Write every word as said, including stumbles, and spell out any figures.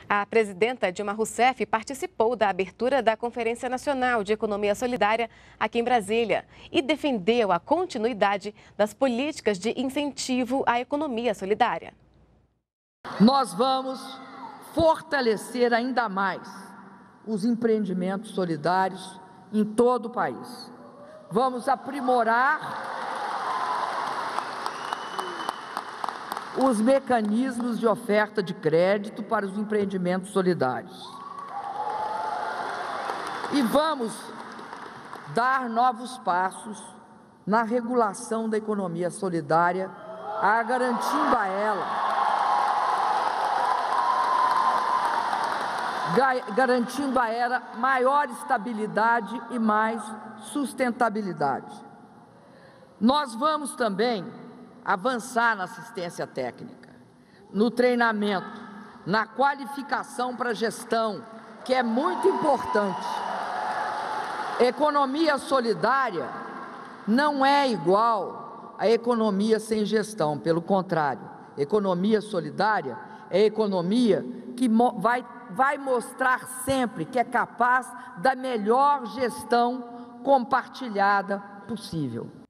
A presidenta Dilma Rousseff participou da abertura da Conferência Nacional de Economia Solidária aqui em Brasília e defendeu a continuidade das políticas de incentivo à economia solidária. Nós vamos fortalecer ainda mais os empreendimentos solidários em todo o país. Vamos aprimorar os mecanismos de oferta de crédito para os empreendimentos solidários. E vamos dar novos passos na regulação da economia solidária, a garantindo a ela, garantindo a ela maior estabilidade e mais sustentabilidade. Nós vamos também avançar na assistência técnica, no treinamento, na qualificação para gestão, que é muito importante. Economia solidária não é igual à economia sem gestão, pelo contrário, economia solidária é economia que vai, vai mostrar sempre que é capaz da melhor gestão compartilhada possível.